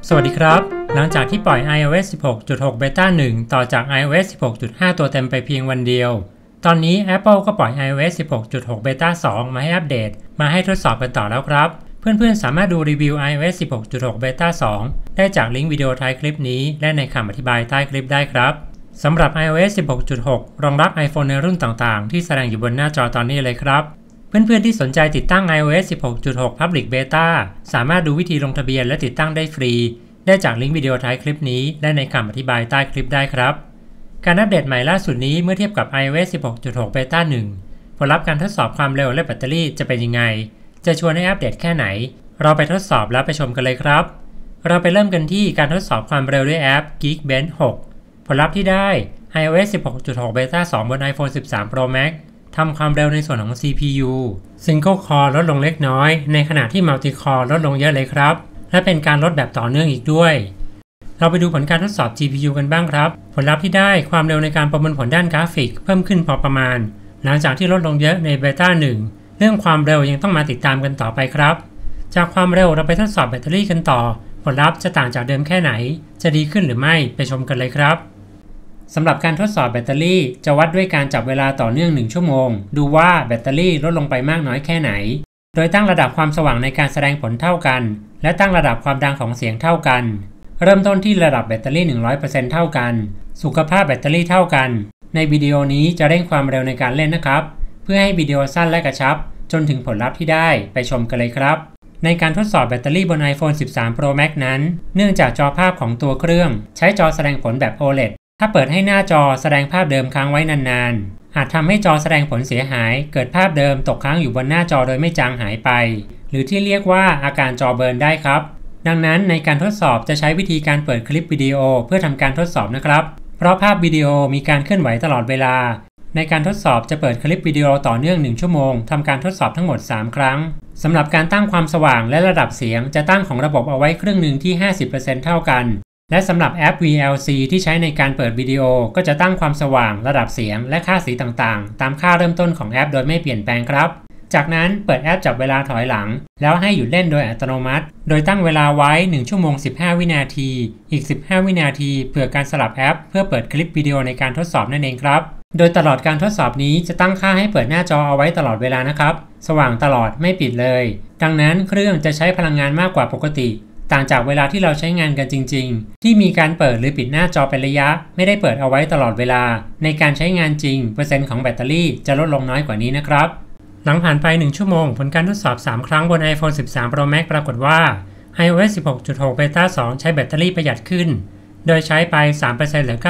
สวัสดีครับหลังจากที่ปล่อย iOS 16.6 Beta 1 ต่อจาก iOS 16.5 ตัวเต็มไปเพียงวันเดียวตอนนี้ Apple ก็ปล่อย iOS 16.6 Beta 2 มาให้อัปเดตมาให้ทดสอบกันต่อแล้วครับเพื่อนๆสามารถดูรีวิว iOS 16.6 Beta 2 ได้จากลิงก์วิดีโอท้ายคลิปนี้และในคำอธิบายใต้คลิปได้ครับสำหรับ iOS 16.6 รองรับ iPhone ในรุ่นต่างๆที่แสดงอยู่บนหน้าจอตอนนี้เลยครับเพื่อนๆที่สนใจติดตั้ง iOS 16.6 Public Beta สามารถดูวิธีลงทะเบียนและติดตั้งได้ฟรีได้จากลิงก์วิดีโอท้ายคลิปนี้และในคำอธิบายใต้คลิปได้ครับการอัปเดตใหม่ล่าสุดนี้เมื่อเทียบกับ iOS 16.6 Beta 1 ผลลัพธ์การทดสอบความเร็วและแบตเตอรี่จะเป็นยังไงจะชวนให้อัปเดตแค่ไหนเราไปทดสอบแล้วไปชมกันเลยครับเราไปเริ่มกันที่การทดสอบความเร็วด้วยแอป Geekbench 6 ผลลัพธ์ที่ได้ iOS 16.6 Beta 2 บน iPhone 13 Pro Max ทำความเร็วในส่วนของ CPU Single Core ลดลงเล็กน้อยในขณะที่ Multi Core ลดลงเยอะเลยครับและเป็นการลดแบบต่อเนื่องอีกด้วยเราไปดูผลการทดสอบ GPU กันบ้างครับผลลัพธ์ที่ได้ความเร็วในการประมวลผลด้านกราฟิกเพิ่มขึ้นพอประมาณหลังจากที่ลดลงเยอะใน Beta 1 เรื่องความเร็วยังต้องมาติดตามกันต่อไปครับจากความเร็วเราไปทดสอบแบตเตอรี่กันต่อผลลัพธ์จะต่างจากเดิมแค่ไหนจะดีขึ้นหรือไม่ไปชมกันเลยครับสำหรับการทดสอบแบตเตอรี่จะวัดด้วยการจับเวลาต่อเนื่อง1ชั่วโมงดูว่าแบตเตอรี่ลดลงไปมากน้อยแค่ไหนโดยตั้งระดับความสว่างในการแสดงผลเท่ากันและตั้งระดับความดังของเสียงเท่ากันเริ่มต้นที่ระดับแบตเตอรี่ 100% เท่ากันสุขภาพแบตเตอรี่เท่ากันในวิดีโอนี้จะเร่งความเร็วในการเล่นนะครับเพื่อให้วิดีโอสั้นและกระชับจนถึงผลลัพธ์ที่ได้ไปชมกันเลยครับในการทดสอบแบตเตอรี่บน iPhone 13 Pro Max นั้นเนื่องจากจอภาพของตัวเครื่องใช้จอแสดงผลแบบ OLED ถ้าเปิดให้หน้าจอแสดงภาพเดิมค้างไว้นานๆอาจทำให้จอแสดงผลเสียหายเกิดภาพเดิมตกค้างอยู่บนหน้าจอโดยไม่จางหายไปหรือที่เรียกว่าอาการจอเบิร์นได้ครับดังนั้นในการทดสอบจะใช้วิธีการเปิดคลิปวิดีโอเพื่อทำการทดสอบนะครับเพราะภาพวิดีโอมีการเคลื่อนไหวตลอดเวลาในการทดสอบจะเปิดคลิปวิดีโอต่อเนื่อง1ชั่วโมงทำการทดสอบทั้งหมด3ครั้งสำหรับการตั้งความสว่างและระดับเสียงจะตั้งของระบบเอาไว้ครึ่งหนึ่งที่ 50% เท่ากันและสำหรับแอป VLC ที่ใช้ในการเปิดวิดีโอก็จะตั้งความสว่างระดับเสียงและค่าสีต่างๆตามค่าเริ่มต้นของแอปโดยไม่เปลี่ยนแปลงครับจากนั้นเปิดแอปจับเวลาถอยหลังแล้วให้หยุดเล่นโดยอัตโนมัติโดยตั้งเวลาไว้1ชั่วโมง15วินาทีอีก15วินาทีเผื่อการสลับแอปเพื่อเปิดคลิปวิดีโอในการทดสอบนั่นเองครับโดยตลอดการทดสอบนี้จะตั้งค่าให้เปิดหน้าจอเอาไว้ตลอดเวลานะครับสว่างตลอดไม่ปิดเลยดังนั้นเครื่องจะใช้พลังงานมากกว่าปกติต่างจากเวลาที่เราใช้งานกันจริงๆที่มีการเปิดหรือปิดหน้าจอเป็นระยะไม่ได้เปิดเอาไว้ตลอดเวลาในการใช้งานจริงเปอร์เซ็นต์ของแบตเตอรี่จะลดลงน้อยกว่านี้นะครับหลังผ่านไป1ชั่วโมงผลการทดสอบ3ครั้งบน iPhone 13 Pro Max ปรากฏว่า iOS 16.6 Beta 2 ใช้แบตเตอรี่ประหยัดขึ้นโดยใช้ไป 3% เหลือ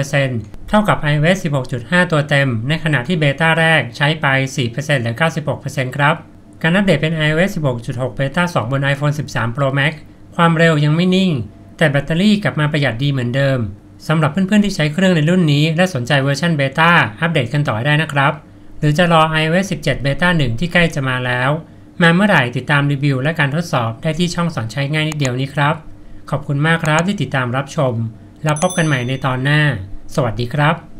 97% เท่ากับ iOS 16.5 ตัวเต็มในขณะที่เบต้าแรกใช้ไป 4% เหลือ 96% ครับการอัปเดตเป็น iOS 16.6 Beta 2 บน iPhone 13 Pro Max ความเร็วยังไม่นิ่งแต่แบตเตอรี่กลับมาประหยัดดีเหมือนเดิมสำหรับเพื่อนๆที่ใช้เครื่องในรุ่นนี้และสนใจเวอร์ชันเบต้าอัปเดตกันต่อได้นะครับหรือจะรอ iOS 17 Beta 1 ที่ใกล้จะมาแล้วมาเมื่อไหร่ติดตามรีวิวและการทดสอบได้ที่ช่องสอนใช้ง่ายนิดเดียวนี้ครับขอบคุณมากครับที่ติดตามรับชมแล้วพบกันใหม่ในตอนหน้าสวัสดีครับ